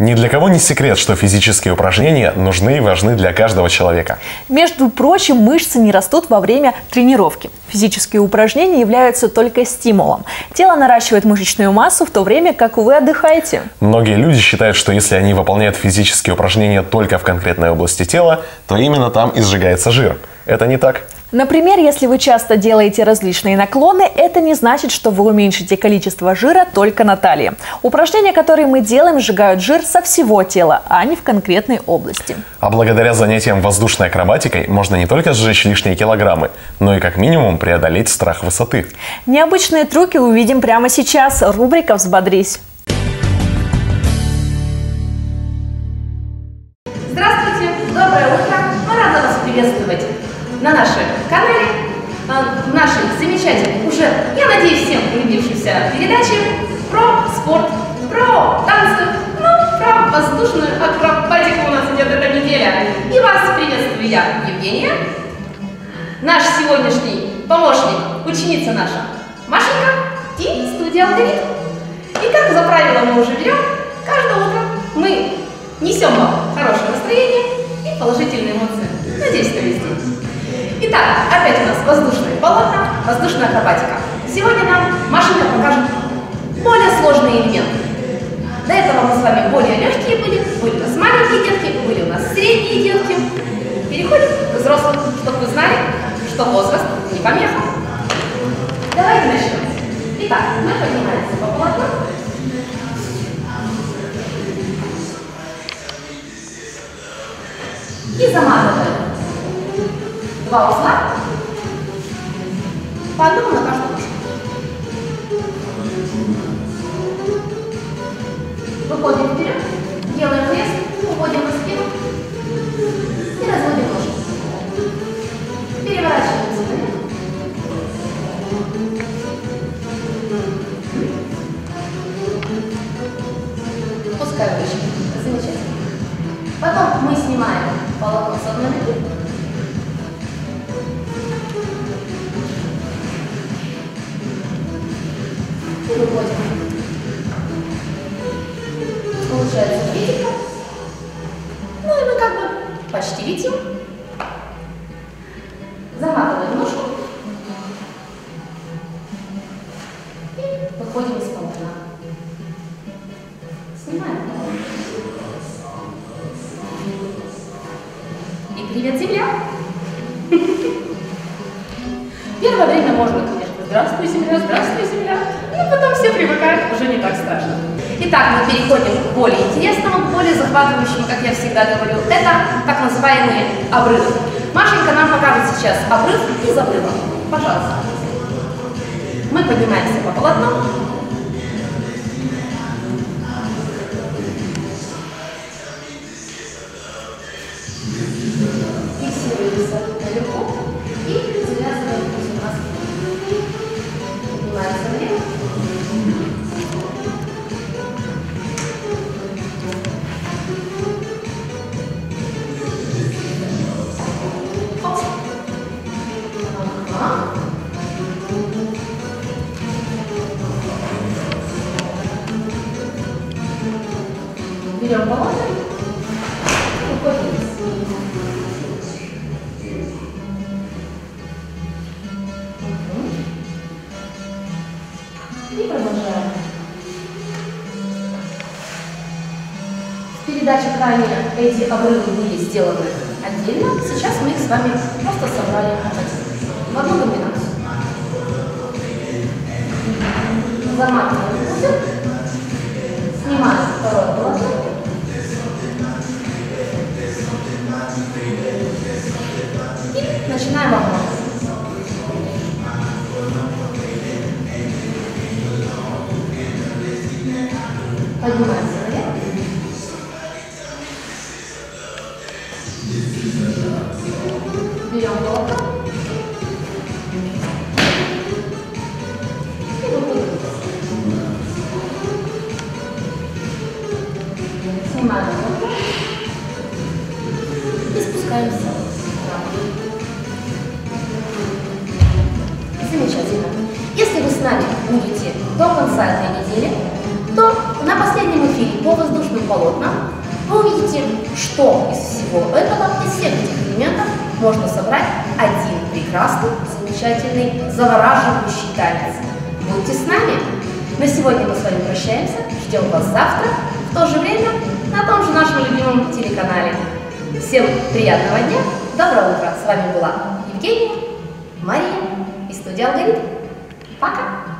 Ни для кого не секрет, что физические упражнения нужны и важны для каждого человека. Между прочим, мышцы не растут во время тренировки. Физические упражнения являются только стимулом. Тело наращивает мышечную массу в то время, как вы отдыхаете. Многие люди считают, что если они выполняют физические упражнения только в конкретной области тела, то именно там и сжигается жир. Это не так. Например, если вы часто делаете различные наклоны, это не значит, что вы уменьшите количество жира только на талии. Упражнения, которые мы делаем, сжигают жир со всего тела, а не в конкретной области. А благодаря занятиям воздушной акробатикой можно не только сжечь лишние килограммы, но и как минимум преодолеть страх высоты. Необычные трюки увидим прямо сейчас. Рубрика «Взбодрись». Здравствуйте, доброе утро. Мы рады вас приветствовать на нашем канале, в нашей замечательной, уже, я надеюсь, всем полюбившейся передаче про спорт, про танцы, про воздушную акробатику у нас идет эта неделя. И вас приветствую я, Евгения, наш сегодняшний помощник, ученица наша Машенька и студия «Алгоритм». И как за правило мы уже берем, каждое утро мы несем вам хорошее настроение и положительные эмоции. Надеюсь, что везде. Итак, опять у нас воздушные полотна, воздушная акробатика. Сегодня нам Машенька покажет более сложные элементы. До этого мы с вами более легкие были у нас маленькие детки, были у нас средние детки. Переходим к взрослым, чтобы вы знали, что возраст не помеха. Давайте начнем. Итак, мы поднимаемся по полотну. И заматываем 2 узла, по одному на каждую ножку. Выходим вперед, делаем пресс, уходим на спину и разводим ножку. Переворачиваемся наверх. Пускай выше. Замечательно. Потом мы снимаем полотно с одной ноги. И выходим. Получается критика. Ну и мы как бы почти летим. Заматываем ножку. И выходим из полотна. Снимаем. И привет, земля! Первое время можно, конечно, здравствуй, земля, но потом все привыкают, уже не так страшно. Итак, мы переходим к более интересному, к более захватывающему, как я всегда говорю. Это так называемые обрывы. Машенька нам покажет сейчас обрыв из обрыва. Пожалуйста. Мы поднимаемся по полотну. Фиксируемся наверху и завязываем у нас. Поднимаемся вверх. Берем полотно и уходим вниз. И продолжаем. В передаче ранее эти обрывы были сделаны отдельно. Сейчас мы их с вами просто собрали в одну комбинацию. Заматываем узел, снимаем второе полотно. И начинаем обматывать. Поднимаемся наверх. Берем полотно. И выходим. Снимаем полотно. И спускаемся. Замечательно. Если вы с нами будете до конца этой недели, то на последнем эфире по воздушным полотна, вы увидите, что из всего этого, из всех этих элементов можно собрать один прекрасный, замечательный, завораживающий танец. Будьте с нами! На сегодня мы с вами прощаемся, ждем вас завтра, в то же время, на том же нашем любимом телеканале. Всем приятного дня, доброго утра! С вами была Евгения, Мария и студия «Алгоритм». Пока!